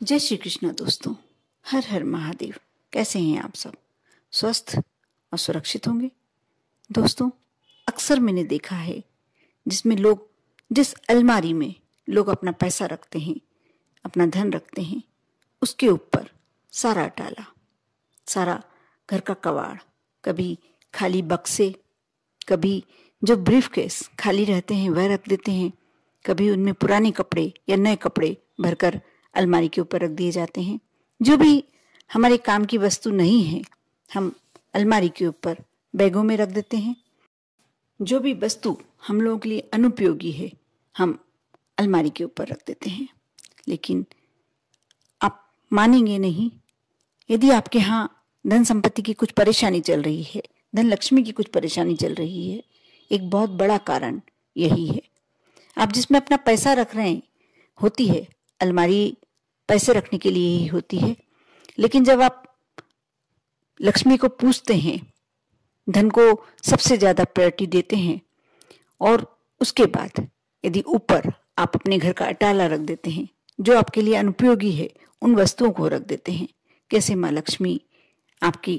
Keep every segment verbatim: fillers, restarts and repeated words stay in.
जय श्री कृष्ण दोस्तों। हर हर महादेव। कैसे हैं आप सब? स्वस्थ और सुरक्षित होंगे। दोस्तों, अक्सर मैंने देखा है जिसमें लोग जिस अलमारी में लोग अपना पैसा रखते हैं, अपना धन रखते हैं, उसके ऊपर सारा डाला, सारा घर का कबाड़, कभी खाली बक्से, कभी जो ब्रीफ केस खाली रहते हैं वह रख देते हैं, कभी उनमें पुराने कपड़े या नए कपड़े भरकर अलमारी के ऊपर रख दिए जाते हैं। जो भी हमारे काम की वस्तु नहीं है हम अलमारी के ऊपर बैगों में रख देते हैं। जो भी वस्तु हम लोगों के लिए अनुपयोगी है हम अलमारी के ऊपर रख देते हैं। लेकिन आप मानेंगे नहीं, यदि आपके यहाँ धन संपत्ति की कुछ परेशानी चल रही है, धन लक्ष्मी की कुछ परेशानी चल रही है, एक बहुत बड़ा कारण यही है। आप जिसमें अपना पैसा रख रहे हैं, होती है अलमारी पैसे रखने के लिए ही होती है, लेकिन जब आप लक्ष्मी को पूजते हैं, धन को सबसे ज्यादा प्रायोरिटी देते हैं, और उसके बाद यदि ऊपर आप अपने घर का अटाला रख देते हैं, जो आपके लिए अनुपयोगी है उन वस्तुओं को रख देते हैं, कैसे माँ लक्ष्मी आपकी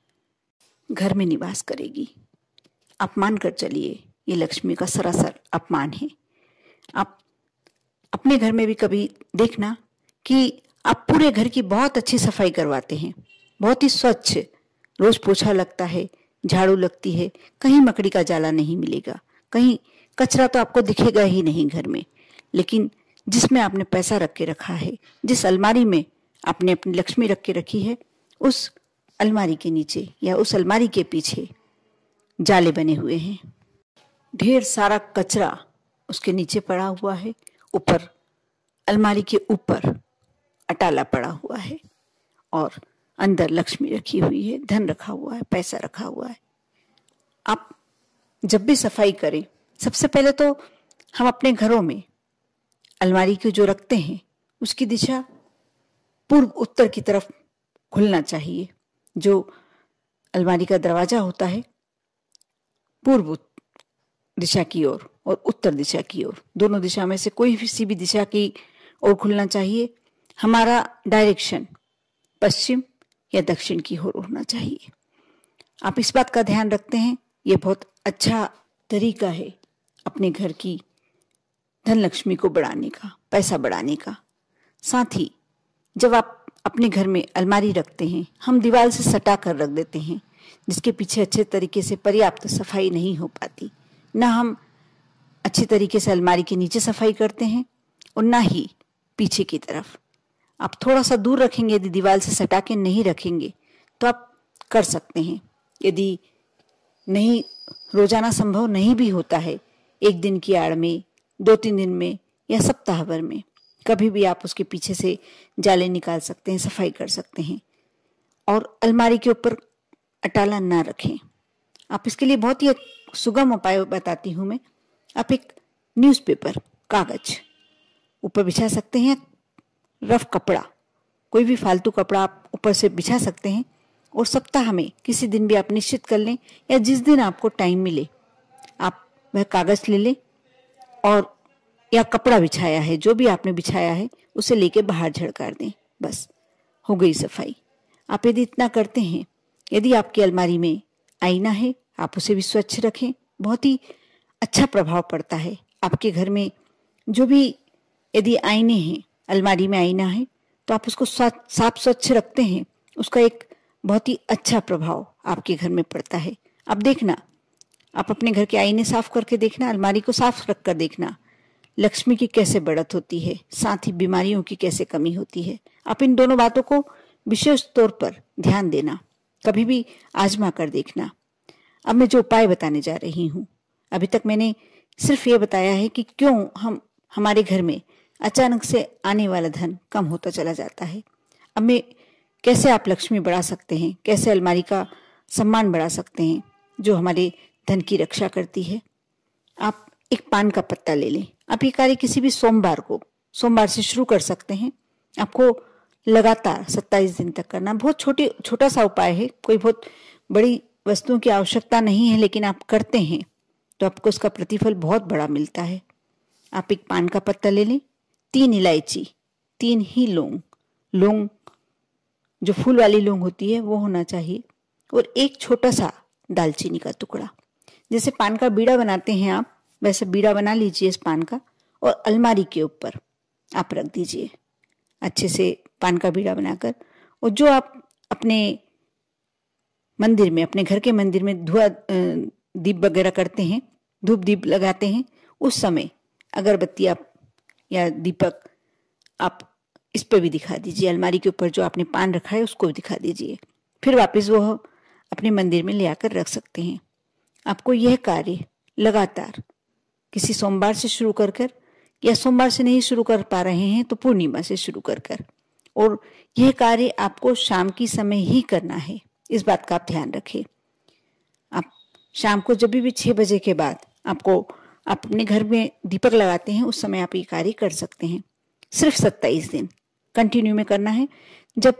घर में निवास करेगी? आप मान कर चलिए, ये लक्ष्मी का सरासर अपमान है। आप अपने घर में भी कभी देखना कि आप पूरे घर की बहुत अच्छी सफाई करवाते हैं, बहुत ही स्वच्छ, रोज पोछा लगता है, झाड़ू लगती है, कहीं मकड़ी का जाला नहीं मिलेगा, कहीं कचरा तो आपको दिखेगा ही नहीं घर में। लेकिन जिसमें आपने पैसा रख के रखा है, जिस अलमारी में आपने अपनी लक्ष्मी रख के रखी है, उस अलमारी के नीचे या उस अलमारी के पीछे जाले बने हुए हैं, ढेर सारा कचरा उसके नीचे पड़ा हुआ है, ऊपर अलमारी के ऊपर अटाला पड़ा हुआ है और अंदर लक्ष्मी रखी हुई है, धन रखा हुआ है, पैसा रखा हुआ है। आप जब भी सफाई करें, सबसे पहले तो हम अपने घरों में अलमारी को जो रखते हैं उसकी दिशा पूर्व उत्तर की तरफ खुलना चाहिए। जो अलमारी का दरवाजा होता है पूर्व दिशा की ओर और उत्तर दिशा की ओर, दोनों दिशा में से कोई किसी भी दिशा की ओर खुलना चाहिए। हमारा डायरेक्शन पश्चिम या दक्षिण की ओर होना चाहिए। आप इस बात का ध्यान रखते हैं, ये बहुत अच्छा तरीका है अपने घर की धन लक्ष्मी को बढ़ाने का, पैसा बढ़ाने का। साथ ही जब आप अपने घर में अलमारी रखते हैं, हम दीवार से सटा कर रख देते हैं, जिसके पीछे अच्छे तरीके से पर्याप्त सफाई नहीं हो पाती। ना हम अच्छी तरीके से अलमारी के नीचे सफाई करते हैं और ना ही पीछे की तरफ। आप थोड़ा सा दूर रखेंगे, यदि दीवार से सटा के नहीं रखेंगे तो आप कर सकते हैं। यदि नहीं, रोजाना संभव नहीं भी होता है, एक दिन की आड़ में, दो तीन दिन में या सप्ताह भर में कभी भी आप उसके पीछे से जाले निकाल सकते हैं, सफाई कर सकते हैं। और अलमारी के ऊपर अटाला ना रखें। आप इसके लिए बहुत ही सुगम उपाय बताती हूँ मैं। आप एक न्यूज़पेपर, कागज ऊपर बिछा सकते हैं, रफ कपड़ा, कोई भी फालतू कपड़ा आप ऊपर से बिछा सकते हैं, और सप्ताह में किसी दिन भी आप निश्चित कर लें या जिस दिन आपको टाइम मिले आप वह कागज ले लें और या कपड़ा बिछाया है, जो भी आपने बिछाया है उसे लेके बाहर झड़कार दें। बस हो गई सफाई। आप यदि इतना करते हैं, यदि आपकी अलमारी में आईना है आप उसे भी स्वच्छ रखें, बहुत ही अच्छा प्रभाव पड़ता है आपके घर में। जो भी यदि आईने हैं, अलमारी में आईना है तो आप उसको साफ स्वच्छ रखते हैं, उसका एक बहुत ही अच्छा प्रभाव आपके घर में पड़ता है। अब देखना, आप अपने घर के आईने साफ करके देखना, अलमारी को साफ रख कर देखना, लक्ष्मी की कैसे बढ़त होती है, साथ ही बीमारियों की कैसे कमी होती है। आप इन दोनों बातों को विशेष तौर पर ध्यान देना, कभी भी आजमा कर देखना। अब मैं जो उपाय बताने जा रही हूँ, अभी तक मैंने सिर्फ ये बताया है कि क्यों हम हमारे घर में अचानक से आने वाला धन कम होता चला जाता है। अब मैं कैसे आप लक्ष्मी बढ़ा सकते हैं, कैसे अलमारी का सम्मान बढ़ा सकते हैं जो हमारे धन की रक्षा करती है। आप एक पान का पत्ता ले लें। आप ये कार्य किसी भी सोमवार को, सोमवार से शुरू कर सकते हैं। आपको लगातार सत्ताईस दिन तक करना। बहुत छोटे छोटा सा उपाय है, कोई बहुत बड़ी वस्तुओं की आवश्यकता नहीं है, लेकिन आप करते हैं तो आपको उसका प्रतिफल बहुत बड़ा मिलता है। आप एक पान का पत्ता ले लें, तीन इलायची, तीन ही लौंग, लौंग, जो फूल वाली लौंग होती है वो होना चाहिए, और एक छोटा सा दालचीनी का टुकड़ा। जैसे पान का बीड़ा बनाते हैं आप, वैसे बीड़ा बना लीजिए इस पान का, और अलमारी के ऊपर आप रख दीजिए अच्छे से पान का बीड़ा बनाकर। और जो आप अपने मंदिर में, अपने घर के मंदिर में धुआं दीप वगैरह करते हैं, धूप दीप लगाते हैं, उस समय अगरबत्ती आप या दीपक आप इस पर भी दिखा दीजिए। अलमारी के ऊपर जो आपने पान रखा है उसको भी दिखा दीजिए। फिर वापस वो अपने मंदिर में ले आकर रख सकते हैं। आपको यह कार्य लगातार किसी सोमवार से शुरू कर कर, या सोमवार से नहीं शुरू कर पा रहे हैं तो पूर्णिमा से शुरू कर कर, और यह कार्य आपको शाम की समय ही करना है। इस बात का आप ध्यान रखें। आप शाम को जब भी छह बजे के बाद आपको आप अपने घर में दीपक लगाते हैं, उस समय आप ये कार्य कर सकते हैं। सिर्फ सत्ताईस दिन कंटिन्यू में करना है। जब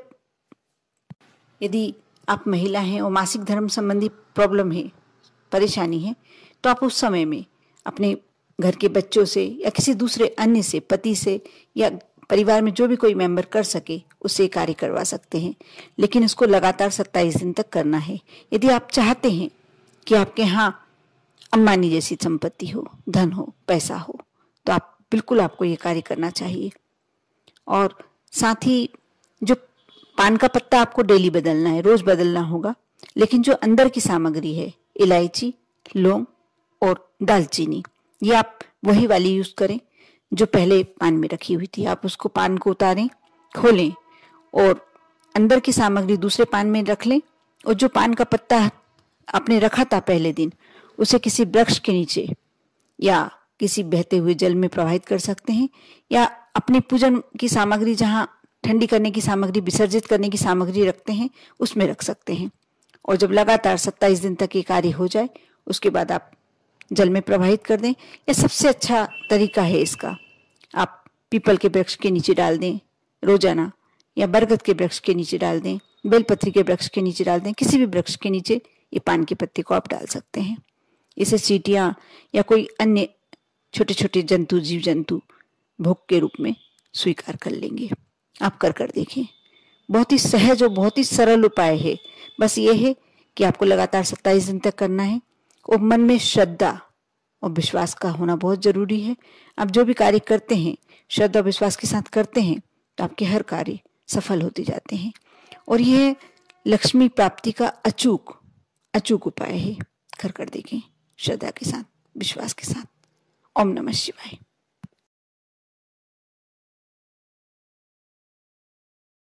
यदि आप महिला हैं और मासिक धर्म संबंधी प्रॉब्लम है, परेशानी है, तो आप उस समय में अपने घर के बच्चों से या किसी दूसरे अन्य से, पति से या परिवार में जो भी कोई मेंबर कर सके उससे कार्य करवा सकते हैं। लेकिन इसको लगातार सत्ताईस दिन तक करना है। यदि आप चाहते हैं कि आपके यहाँ अंबानी जैसी संपत्ति हो, धन हो, पैसा हो, तो आप बिल्कुल आपको ये कार्य करना चाहिए। और साथ ही जो पान का पत्ता आपको डेली बदलना है, रोज बदलना होगा, लेकिन जो अंदर की सामग्री है, इलायची, लौंग और दालचीनी, ये आप वही वाली यूज करें जो पहले पान में रखी हुई थी। आप उसको पान को उतारें, खोलें और अंदर की सामग्री दूसरे पान में रख लें, और जो पान का पत्ता आपने रखा था पहले दिन, उसे किसी वृक्ष के नीचे या किसी बहते हुए जल में प्रवाहित कर सकते हैं, या अपने पूजन की सामग्री, जहां ठंडी करने की सामग्री, विसर्जित करने की सामग्री रखते हैं, उसमें रख सकते हैं। और जब लगातार सत्ताईस दिन तक ये कार्य हो जाए, उसके बाद आप जल में प्रवाहित कर दें। यह सबसे अच्छा तरीका है इसका। आप पीपल के वृक्ष के नीचे डाल दें रोजाना, या बरगद के वृक्ष के नीचे डाल दें, बेलपत्री के वृक्ष के नीचे डाल दें, किसी भी वृक्ष के नीचे ये पान के पत्ते को आप डाल सकते हैं। इसे चींटियां या कोई अन्य छोटे छोटे जंतु, जीव जंतु भोग के रूप में स्वीकार कर लेंगे। आप कर कर देखें। बहुत ही सहज और बहुत ही सरल उपाय है। बस ये है कि आपको लगातार सत्ताईस दिन तक करना है, और मन में श्रद्धा और विश्वास का होना बहुत जरूरी है। आप जो भी कार्य करते हैं श्रद्धा और विश्वास के साथ करते हैं तो आपके हर कार्य सफल होते जाते हैं। और यह लक्ष्मी प्राप्ति का अचूक अचूक उपाय है। कर कर देखें श्रद्धा के साथ, विश्वास के साथ। ओम नमः शिवाय।